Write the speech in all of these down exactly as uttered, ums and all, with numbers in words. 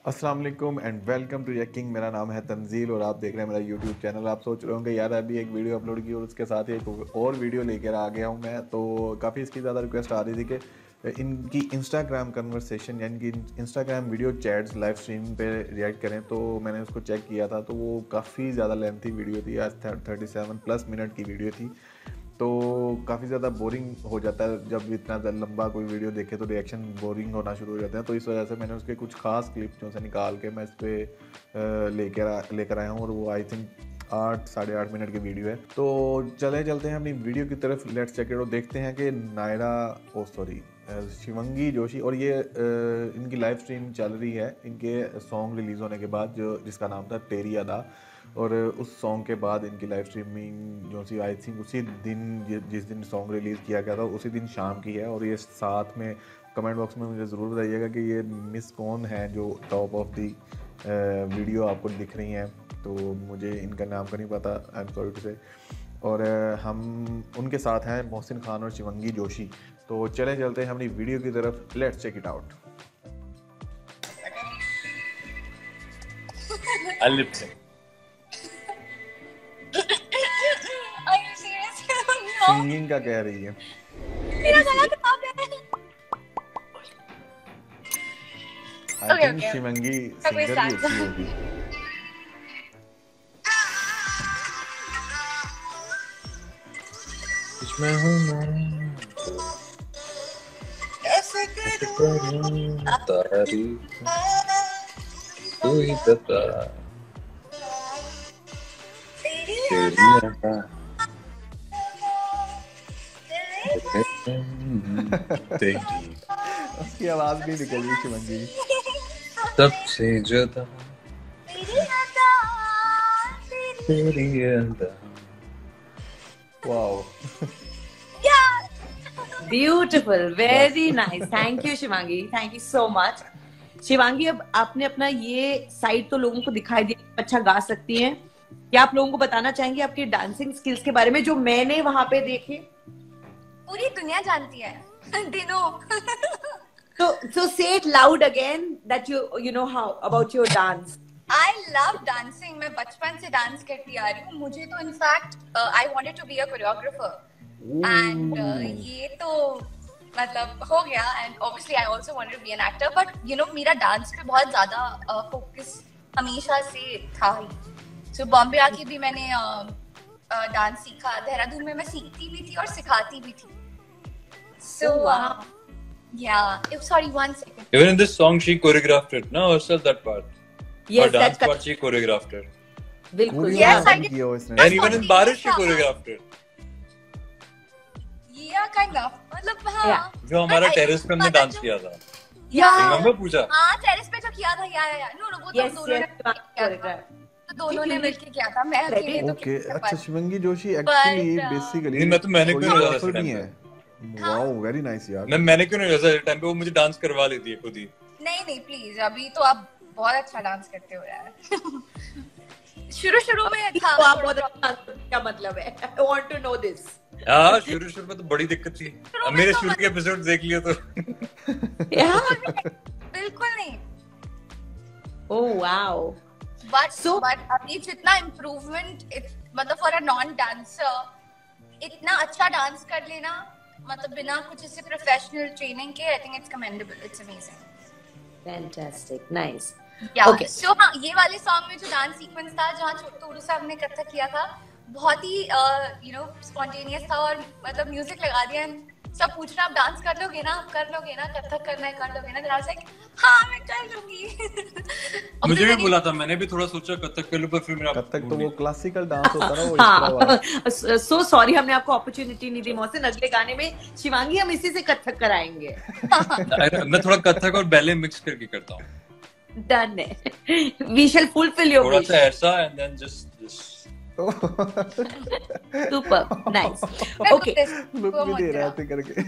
अस्सलाम वालेकुम and welcome to यकिंग। मेरा नाम है तंजील और आप देख रहे हैं मेरा यूट्यूब चैनल। आप सोच रहे होंगे यार अभी एक वीडियो अपलोड की और उसके साथ ही एक और वीडियो लेकर आ गया हूँ मैं। तो काफ़ी इसकी ज़्यादा रिक्वेस्ट आ रही थी कि इनकी इंस्टाग्राम कन्वर्सेशन यानी कि Instagram video chats live stream पे रिएक्ट करें। तो मैंने उसको चेक किया था तो वो काफ़ी ज़्यादा लेंथी वीडियो थी, आज थर्टी सेवन प्लस मिनट की वीडियो थी। तो काफ़ी ज़्यादा बोरिंग हो जाता है जब इतना लंबा कोई वीडियो देखे तो रिएक्शन बोरिंग होना शुरू हो जाते हैं। तो इस वजह से मैंने उसके कुछ खास क्लिप्स जो से निकाल के मैं इस पर लेकर लेकर आया हूँ और वो आई थिंक आठ साढ़े आठ मिनट की वीडियो है। तो चले चलते हैं अपनी वीडियो की तरफ। लेट्स चेक इट और देखते हैं कि नायरा ओ सॉरी शिवंगी जोशी और ये इनकी लाइव स्ट्रीम चल रही है इनके सॉन्ग रिलीज़ होने के बाद जो जिसका नाम था तेरी अदा। और उस सॉन्ग के बाद इनकी लाइव स्ट्रीमिंग जो सी आई थिंक उसी दिन जिस दिन सॉन्ग रिलीज़ किया गया था उसी दिन शाम की है। और ये साथ में कमेंट बॉक्स में मुझे ज़रूर बताइएगा कि ये मिस कौन है जो टॉप ऑफ दी वीडियो आपको दिख रही हैं। तो मुझे इनका नाम का नहीं पता, आई एम सॉरी टू से। और हम उनके साथ हैं मोहसिन खान और शिवंगी जोशी। तो चले चलते हैं अपनी वीडियो की तरफ। Let's check it out. Singing का कह रही है। मेरा गला खराब है। आई थिंक शिवंगी सिंगर भी अच्छी होगी। मैं हूँ मैं कैसे करूँ तारीफ तू ही बता तेरी अदा तेरी उसकी आवाज भी निकल रही शिवंगी सबसे जुदा तेरी अदा। Wow beautiful, very nice. Thank you Shivangi, thank you so much. Shivangi, अब आपने अपना ये साइड तो लोगों को दिखाई दिया, अच्छा गा सकती हैं। क्या आप लोगों को बताना चाहेंगे आपके डांसिंग स्किल्स के बारे में जो मैंने वहां पे देखे? पूरी दुनिया जानती है दिनों। So so say it loud again that you you know how about your dance. I love dancing. मैं बचपन से डांस करती आ रही हूँ। मुझे तो in fact I wanted to be a choreographer and uh, ये तो मतलब हो गया and obviously I also wanted to be an actor but you know मेरा डांस पे बहुत ज़्यादा फोकस uh, हमेशा से था ही। So बॉम्बे आके भी मैंने डांस uh, uh, सीखा। देहरादून में मैं सीखती भी थी और सिखाती भी थी। So oh, wow. uh, yeah, oh, sorry, one second. Even in this song, she choreographed it, no? Herself that part. Yes, Her dance that's part she choreographed it. बिल्कुल। Yes, I did. And even in बारिश she choreographed it. Yeah, kind of. मतलब हाँ। Yeah. जो हमारा terrace पे हमने dance किया था। Yeah. remember पूजा? हाँ, टेरेस पे जो किया था, या या या। No, no, वो तो Yes, दोनों yes, ने किया था। तो दोनों ने मिलके किया था। मैं अकेले तो ओके किया अच्छा। था। Shivangi Joshi actually But, uh, basically नहीं, मैं तो मैंने क्यों नहीं कोरियोग्राफर भी है। वाओ वेरी नाइस यार। मैं मैंने क्यों नहीं वैसा टाइम पे वो मुझे डांस करवा लेती है खुद ही। नहीं नहीं प्लीज, अभी तो आप बहुत अच्छा डांस करते हो यार। शुरू शुरू में था तो आप बहुत अच्छा, क्या मतलब है? I want to know this. हाँ, शुरू शुरू में तो बड़ी दिक्कत थी। अब मेरे शुरू के एपिसोड देख लियो तो। बिल्कुल नहीं। Oh wow. But So- but अभी जितना इम्प्रूवमेंट मतलब फॉर अ नॉन डांसर इतना अच्छा डांस कर लेना मतलब बिना कुछ ऐसे प्रोफेशनल ट्रेनिंग के, I think it's commendable, it's amazing. Fantastic, nice. Yeah. Okay. So हाँ, ये वाले सॉन्ग में जो डांस सीक्वेंस था जहाँ छोटू साहब ने कथक किया था बहुत ही यू नो स्पॉन्टेनियस था और मतलब म्यूजिक लगा दिया। सब पूछ रहे आप डांस कर लोगे ना, कर लोगे ना, कथक करना है कर लोगे ना। जरा से हाँ मैं कर लूंगी। मुझे भी बोला था, मैंने भी थोड़ा सोचा कथक कर लूं पर फिर मेरा कथक तो वो क्लासिकल डांस होता है ना, वो इस तरह वाला। सो सॉरी हमने आपको अपॉर्चुनिटी नहीं दी मोहसिन। अगले गाने में शिवांगी हम इसी से कथक कराएंगे। मैं थोड़ा कथक और बैले मिक्स करके करता हूँ। डन है। वी शैल फुलफिल योर थोड़ा विश। सा ऐसा and then just just super nice. Okay, look भी दे रहा है ऐसे करके।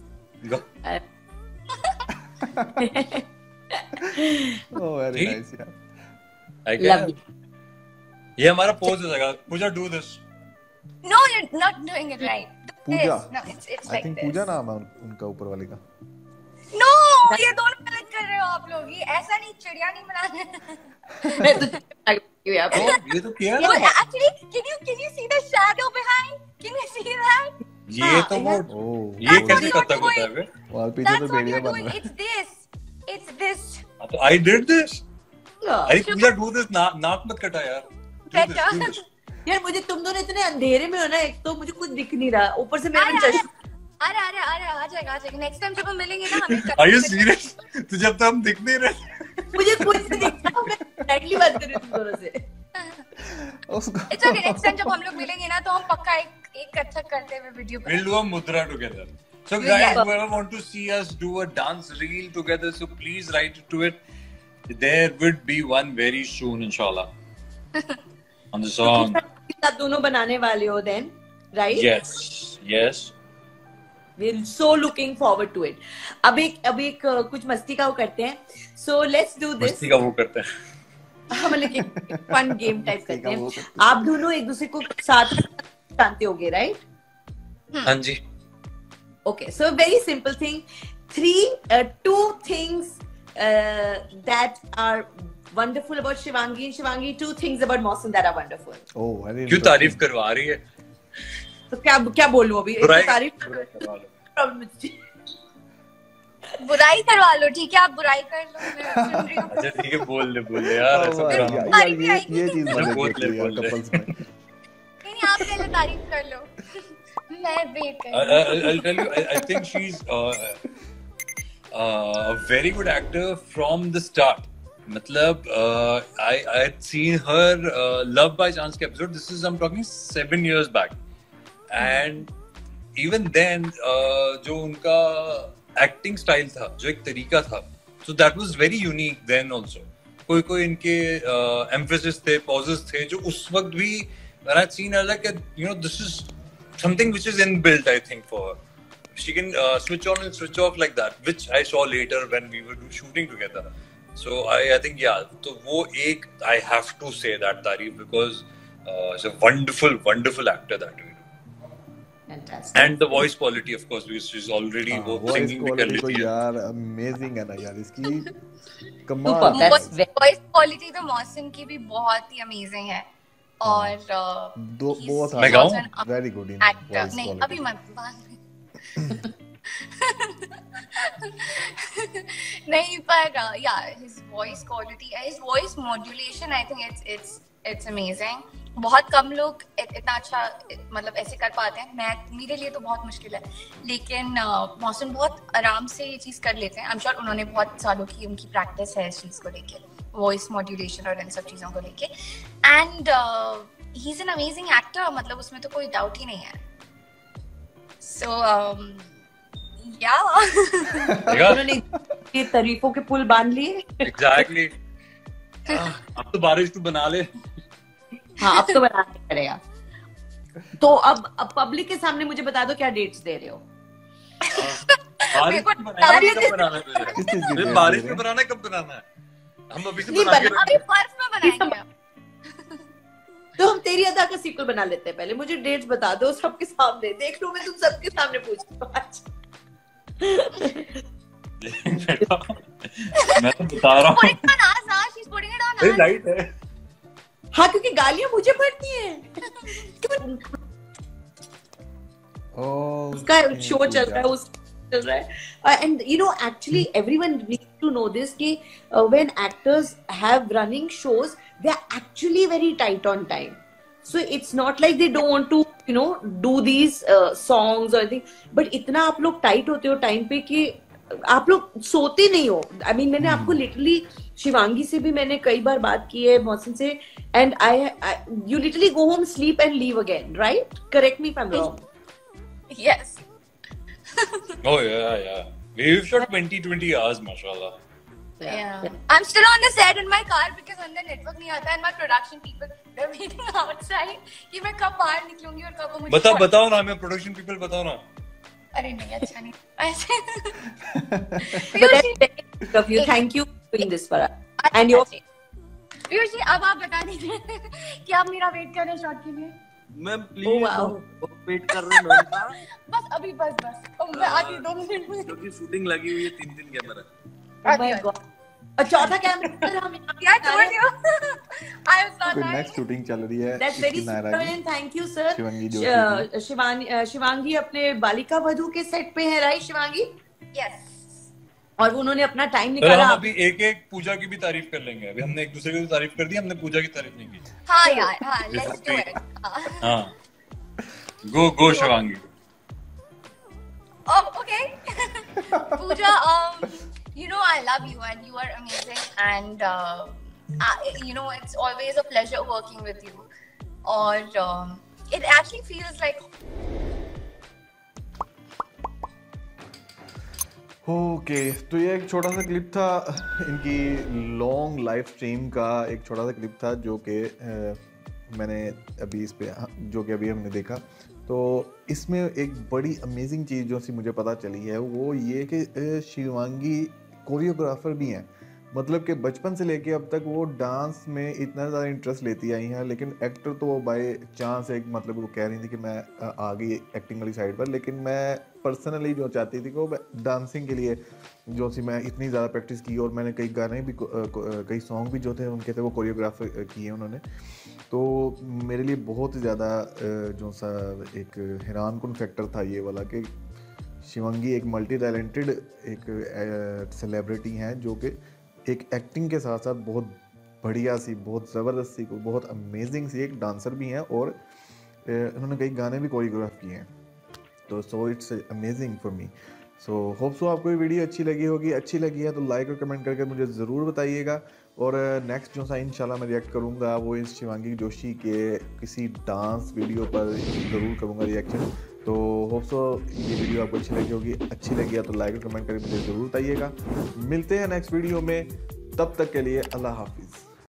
ओह वेरी नाइस यार। I love can. ये हमारा पोज है। Pooja do this. No, you're not doing it right. Pooja. No, it's it's I like think this. Pooja नाम है उनका ऊपर वाले का। No, ये दोनों गलत कर रहे हो आप लोग। ये ऐसा नहीं, चिड़िया नहीं बनाना। मैं तो यहाँ पे ये तो किया Oh, actually, can you can you see the shadow behind? Can you see that? ये तो वो ओह, ये वो- कैसे पता होता है बे? और पीछे That's तो what भेड़िया you're बन doing. रहा है। It's this. It's this. तो I did this. हाँ। अरे पूजा do this, ना- नाक मत कटा यार। Do this, बेटा। do this. यार मुझे तुम दोनों इतने अंधेरे में हो ना, एक तो मुझे कुछ दिख नहीं रहा, ऊपर से मेरे अरे में अरे चश्मा। अरे अरे अरे आ जाएगा आ जाएगा। नेक्स्ट टाइम जब हम मिलेंगे ना हमें Are you serious? तो जब तक हम दिख नहीं रहे। मुझे कुछ नहीं दिख रहा, मैं डायरेक्टली बात कर रही हूँ तुम दोनों से। उसको It's okay. Next time जब हम लोग मिलेंगे ना तो हम पक्का एक एक अच्छा करते हुए video We'll do a mudra together. So Yeah. guys, whoever want to see us do a dance reel together, so please write to it. There would be one very soon, inshallah. On the song. आप दोनों बनाने वाले हो then, right? Yes, yes. We're so looking forward to it. अब एक अब एक uh, कुछ मस्ती का वो करते हैं. So let's do this. मस्ती का वो करते हैं. हम मतलब फन गेम टाइप मस्ती करते का हैं. वो करते आप दोनों एक दूसरे को साथ जानते होगे, right? हाँ जी. Okay, so a very simple thing. Three, uh, two things uh, that are wonderful about Shivangi and Shivangi. Two things about Mausan that are wonderful. ओह, अरे क्यों तारीफ करवा रही है? तो क्या क्या बोलूं अभी? एक तो बुराई तारीफ करवा लो. problem. बुराई करवा लो, ठीक है? आप बुराई कर लो, मैं सुन रही हूँ। अच्छा ठीक है, बोल ले बोल ले यार, ऐसा यार, ड्रामा. यार, तारीफ ये आएगी। ये चीज मैंने बोल देख ले, ली है बोल ले. कपल्स में। नहीं नहीं, आप पहले तारीफ कर लो। मैं वेट कर I- रही हूँ। I- I'll tell you, I, I think she's uh, uh, a very good actor from the start. मतलब uh, I I had seen her uh, Love by Chance के episode. This is I'm talking seven years back, and even then uh, जो उनका acting style था, जो एक तरीका था, so that was very unique then also. कोई कोई इनके uh, emphasis थे, pauses थे, जो उस वक्त भी when I'd seen her like you know this is something which is inbuilt, I think, for her. She can uh, switch on and switch off like that, which I saw later when we were shooting together. So I, I think yeah, तो वो एक I have to say that तारीफ because uh, she's a wonderful, wonderful actor that we do. Fantastic. And the voice quality, of course, because she's already हाँ, both voice singing the quality तो quality. यार amazing है ना यार, इसकी Super, कमाल है। that's very- वॉइस क्वालिटी तो मौसम की भी बहुत ही अमेजिंग है और uh, दो he's बहुत मैं गाऊं? also an very good in actor. Voice नहीं क्वालिटी। अभी मत बाद में। नहीं पर या his voice quality, his voice modulation, I think it's it's it's amazing. बहुत कम लोग इत- इतना अच्छा मतलब ऐसे कर पाते हैं. मैं मेरे लिए तो बहुत मुश्किल है, लेकिन मौसम बहुत आराम से ये चीज़ कर लेते हैं. आई एम श्योर उन्होंने बहुत सालों की उनकी प्रैक्टिस है इस चीज़ को लेके, वॉइस मॉड्यूलेशन और इन सब चीज़ों को लेके. And he is an amazing actor, मतलब उसमें तो कोई डाउट ही नहीं है. सो या उन्होंने ये तारीफों के पुल बांध लिए. Exactly. Ah, अब तो बारिश तू बना ले. हाँ, अब तो बनाना पड़ेगा. तो अब अब पब्लिक के सामने मुझे बता दो क्या डेट्स दे रहे हो. बारिश मेरे को में बनाना है, तारीफ- कब बनाना है तुझे? किस चीज की अरे डेट बारिश दे में रहे बनाना है, कब बनाना है? हम अभी से नहीं, बना के बना- अभी रखें. बर्फ में बनाएंगे आप. तो हम तेरी अदा का सीक्वल बना लेते हैं. पहले मुझे डेट्स बता दो सबके सामने. देख लो, मैं तुम सबके सामने पूछ रही हूँ आज. मैं तो बता रहा हूँ. Putting it on us, huh? She's putting it on अरे us. लाइट है. हाँ, क्योंकि गालियां मुझे पड़ती हैं. ओह, उसका शो चल रहा है, उस चल रहा है. And you know actually everyone need to know this कि when actors have running shows they are actually very tight on time. So it's not like they don't want to you know do these songs और thing, but इतना आप लोग tight होते हो time पे कि आप लोग सोते नहीं हो. आई I मीन mean, मैंने आपको लिटरली शिवांगी से भी मैंने कई बार बात की है, मौसम से, and I you literally go home sleep and leave again, right? Correct me if I am wrong. Yes. Oh yeah, yeah. We've shot twenty twenty hours, mashallah. Yeah. I'm still on the set in my car because अंदर network नहीं आता, and my production people they're waiting outside कि मैं कब बाहर निकलूंगी और कब वो मुझे बताओ call- बताओ ना, हमें प्रोडक्शन पीपल बताओ ना. अरे नहीं, अच्छा नहीं ऐसे. But that's very good of you. Thank you for doing this for us. And your Piyush ji, अब आप बता दीजिए कि आप मेरा वेट कर रहे हैं शॉट के लिए. Ma'am Oh, please wow. Wait कर रहे हैं मैम का, बस अभी बस बस अब मैं आती हूँ दो मिनट में. क्योंकि शूटिंग लगी हुई है तीन दिन कैमरा. oh my God. और चौथा कैमरा हम Yeah, I told you. I was not कोई lying. नेक्स्ट शूटिंग चल रही है That's very इसकी नायरा की। super, thank you sir. Shivangi श- जोशी अ, शिवानी अ, शिवांगी अपने बालिका वधू के सेट पे है, राइट शिवांगी? Yes. और उन्होंने अपना टाइम सर निकाला। हम अभी एक एक पूजा की भी तारीफ कर लेंगे। अभी हमने एक दूसरे की तो तारीफ कर दी, हमने पूजा की तारीफ नहीं की। हाँ यार, हाँ, let's do it. हाँ. हाँ, go go Shivangi. Oh, okay. Pooja, um, you know I love you and you are amazing and uh, I, you know it's always a pleasure working with you. Or um, it actually feels like okay तो ये एक छोटा सा clip था इनकी long live stream का, एक छोटा सा क्लिप था जो कि मैंने अभी इस पे जो कि अभी हमने देखा। तो इसमें एक बड़ी अमेजिंग चीज़ जो सी मुझे पता चली है वो ये कि शिवांगी कोरियोग्राफर भी हैं। मतलब कि बचपन से लेके अब तक वो डांस में इतना ज़्यादा इंटरेस्ट लेती आई हैं, लेकिन एक्टर तो वो बाय चांस एक मतलब वो कह रही थी कि मैं आ गई एक्टिंग वाली साइड पर, लेकिन मैं पर्सनली जो चाहती थी कि वो डांसिंग के लिए जो सी मैं इतनी ज़्यादा प्रैक्टिस की और मैंने कई गाने भी कई सॉन्ग भी जो थे उनके थे वो कोरियोग्राफ किए उन्होंने। तो मेरे लिए बहुत ज़्यादा जो सा एक हैरान कुन फैक्टर था ये वाला कि शिवांगी एक मल्टी टैलेंटेड एक सेलिब्रिटी हैं जो कि एक एक्टिंग के साथ साथ बहुत बढ़िया सी, बहुत ज़बरदस्त सी, बहुत अमेजिंग सी एक डांसर भी हैं और उन्होंने कई गाने भी कोरियोग्राफ किए हैं। तो सो इट्स अमेजिंग फॉर मी। सो होप सो आपको ये वीडियो अच्छी लगी होगी। अच्छी लगी है तो लाइक और कमेंट करके मुझे ज़रूर बताइएगा। और नेक्स्ट जो सा इंशाल्लाह मैं रिएक्ट करूँगा वो इस शिवांगी जोशी के किसी डांस वीडियो पर ज़रूर करूँगा रिएक्शन। तो होप सो ये वीडियो आपको अच्छी लगी होगी। अच्छी लगी है तो लाइक और कमेंट करके मुझे ज़रूर बताइएगा। मिलते हैं नेक्स्ट वीडियो में, तब तक के लिए अल्लाह हाफिज़।